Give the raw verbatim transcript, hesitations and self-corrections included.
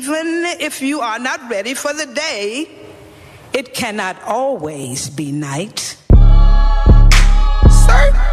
even if you are not ready for the day, it cannot always be night. Sir?